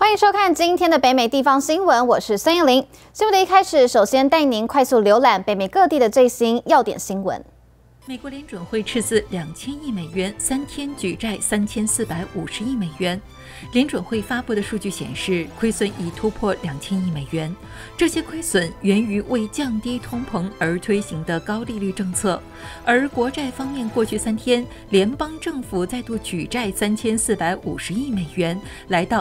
欢迎收看今天的北美地方新闻，我是孙燕玲。新闻的一开始，首先带您快速浏览北美各地的最新要点新闻。 美国联准会斥资2000亿美元，3天举债3450亿美元。联准会发布的数据显示，亏损已突破2000亿美元。这些亏损源于为降低通膨而推行的高利率政策。而国债方面，过去3天，联邦政府再度举债3450亿美元，来到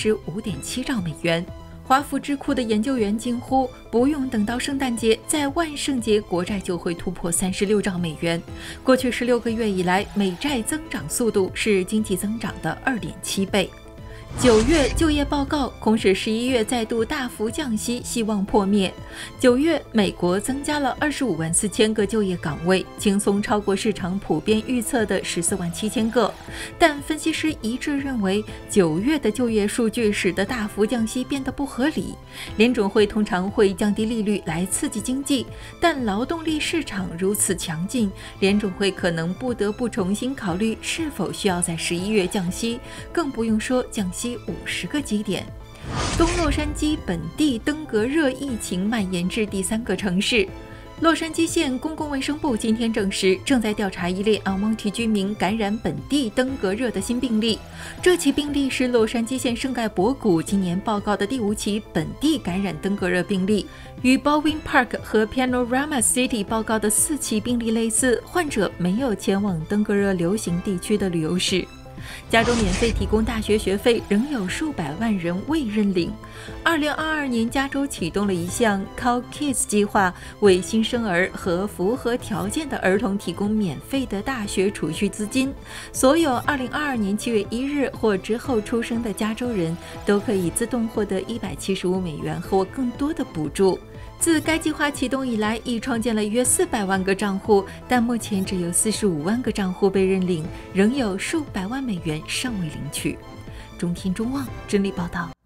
35.7兆美元。华府智库的研究员惊呼，不用等到圣诞节，在万圣节国债就会突破36兆美元。过去16个月以来，美债增长速度是经济增长的2.7倍。9月就业报告恐使11月再度大幅降息希望破灭。9月，美国增加了25万4千个就业岗位，轻松超过市场普遍预测的14万7千个。但分析师一致认为，9月的就业数据使得大幅降息变得不合理。联准会通常会降低利率来刺激经济，但劳动力市场如此强劲，联准会可能不得不重新考虑是否需要在11月降息，更不用说降息50个基点。东洛杉矶本地登革热疫情蔓延至第3个城市。洛杉矶县公共卫生部今天证实，正在调查一例阿蒙提居民感染本地登革热的新病例。这起病例是洛杉矶县圣盖博谷今年报告的第5起本地感染登革热病例，与 Baldwin Park 和 Panorama City 报告的4起病例类似，患者没有前往登革热流行地区的旅游史。加州免费提供大学学费，仍有数百万人未认领。2022年，加州启动了一项 Call Kids 计划，为新生儿和符合条件的儿童提供免费的大学储蓄资金。所有2022年7月1日或之后出生的加州人都可以自动获得175美元或更多的补助。自该计划启动以来，已创建了约400万个账户，但目前只有45万个账户被认领，仍有数百万美元尚未领取。中天中望整理报道。